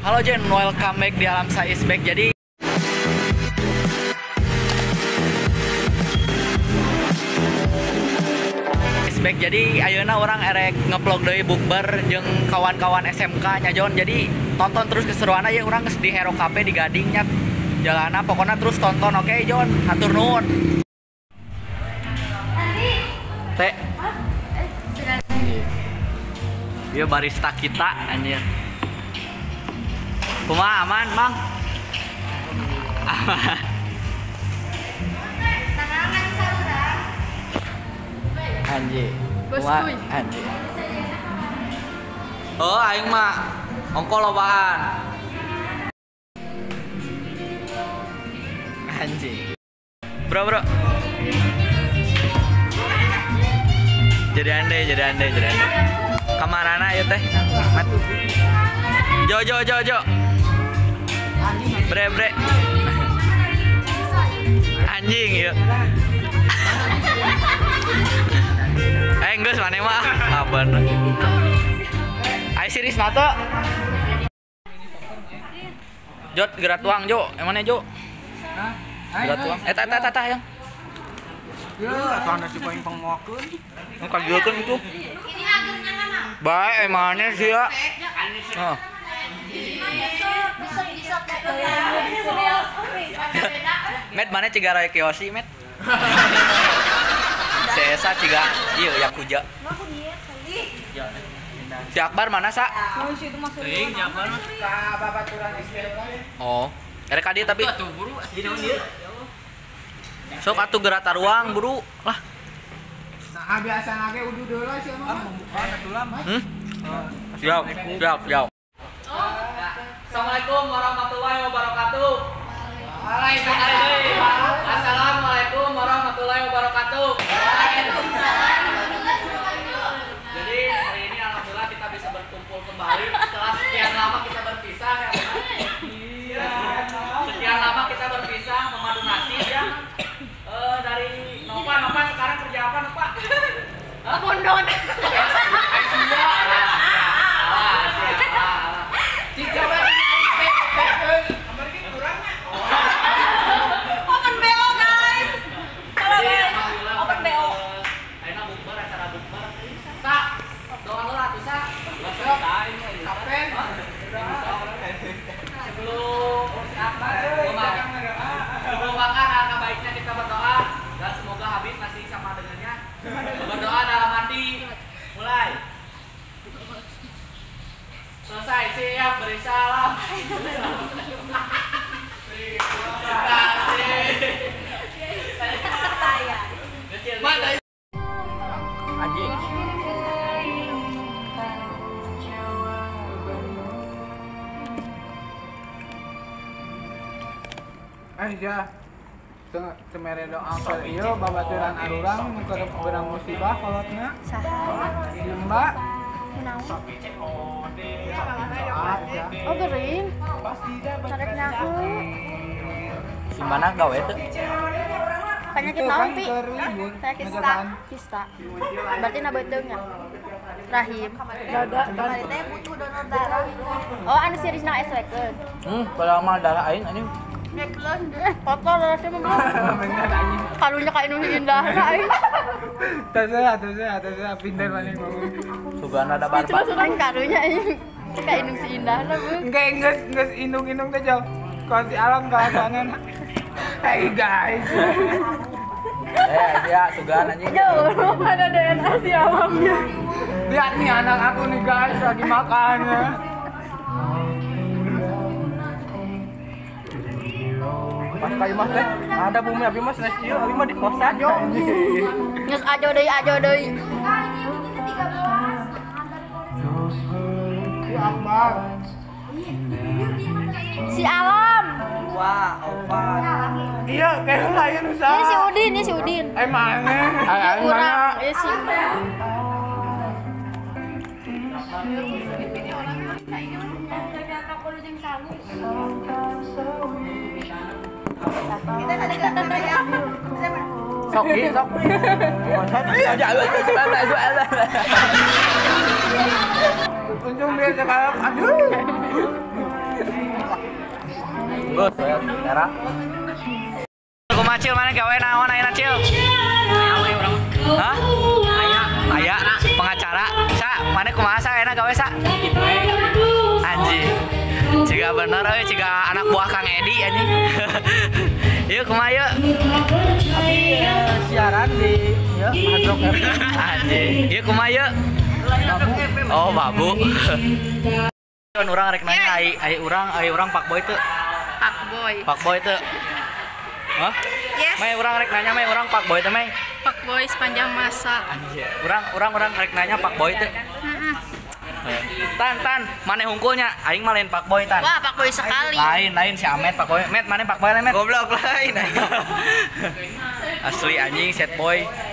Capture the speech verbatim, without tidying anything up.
Halo Jen, welcome back di Alam Sa Is Back. Jadi Is Back. Jadi ayeuna orang erek ngeplog deui bukber jeung kawan-kawan S M K nya Jon. Jadi tonton terus keseruan aya urang geus di Hero Cafe di Gading nya. Jalana pokoknya terus tonton, oke okay, Jon. Hatur nuhun. Teh. Dia barista kita anjir. Kumaha aman, Bang? Aman. Anjir. Kumaha anjir. Oh, aing mah ongko lobaan. Anjir. Bro, bro. Jadi andai, jadi andai, jadi andai. Kamarana ya teh. Mat. Jo, jo, jo, jo. Bre, bre. Anjing ya. Eh, geus maneh mah. Apaan? Ai siris nato. Jot gerak tuang, Jo. Emane, Jo? Hah? Gerak tuang. Eh, tah tah tah tah yang. Ya, tanda coba yang pengokeun. Engka gieukeun itu. Bae emane sih ya. Heeh. Met mana ciga raya kiyoshi, Met? Sesa ciga, iya Yakuza. Si Akbar mana, Sa? Ting, Akbar mah ka babaturan istilah. Oh, erek ka dieu tapi. Atuh buru, di naon dieu? Sok atuh gerak taruang buru lah. Nah, biasa nage udu deula sih mah. Membuka atuh mah. Hmm? Siap, siap, siap. Assalamualaikum warahmatullahi wabarakatuh. Waalaikumsalam. Assalamualaikum warahmatullahi wabarakatuh. Waalaikumsalam. Jadi hari ini alhamdulillah kita bisa berkumpul kembali setelah sekian lama kita berpisah ya. Iya. Sekian lama kita berpisah memadu nasib ya. Eh dari Nova, Nova sekarang kerja apa Nova? Pondok. Sebelum makan, alangkah baiknya kita berdoa dan semoga habis nasi sama dengannya. Berdoa dalam hati. Mulai. Selesai, siap, beri salam. Terima kasih. Anjing. Eh ya, cemere doa ke iyo babaturan arurang mengkodok berang musibah kolotna. Saha? Jemba. Naon? Ah, ya. Oh gering. Carek nyaho. Si mana gawe teh? Penyakit naon pi? Penyakit kista. Kista. Berarti na beuteung nya. Rahim. Dada dan teh butuh donor darah. Oh, anu series na S W K. Hmm, padahal mah darah aing anjing. Eh, kotor rasanya mah. Karunya ka Inung Indah na aing. Terserah, terserah, terserah pindah maning ngomong. Sugana ada barbar. Aing karunya aing. Ka Inung si Indah na, Bu. Enggak, enggak, enggak indung-indung teh jauh. Kalau si alam kelasangan. Hey guys. Eh, dia sugan anjing. Jauh, ada D N A si alamnya. Lihat nih anak aku nih guys lagi makan ya. Pas kayu mas teh ada bumi abi mas nes ieu abi mah di kosan yo. Geus ajo deui ajo deui. Si Akbar. Si Alam. Wah, opat. Iya, kayak lain usaha. Ini si Udin, ini si Udin. Eh mana? Ini kurang, ini si kita ada gambar ya. Sok ini sok. Aja aja. Untung dia sekarang aduh. Terus era. Kumaha Cil mana gawe naon ayeuna Cil? Hah? Aya, aya pengacara. Sa, mana kumaha sa ayeuna gawe sa? Kitu we. Anjing. Ciga bener euy, ciga anak buah Kang Edi anjing. Yuk kumaha yuk. Tapi eh, siaran di ya Hard Rock F M. Anjing. Yuk kumaha yuk. Oh, babu. Kan urang rek nanya ai ai urang ai urang Pak Boy teu. Pak Boy. Pak Boy teu. Hah? Yes. Mai urang rek nanya mai urang Pak Boy teu mai. Pak Boy sepanjang masa. Anjir. Urang urang urang rek nanya Pak Boy teu. Heeh. Tan tan, maneh hungkulnya? Aing mah lain Pak Boy tan. Wah, Pak Boy sekali. Lain lain si Amet Pak Boy. Met maneh Pak Boy lain Met. Goblok lain. Asli anjing set boy.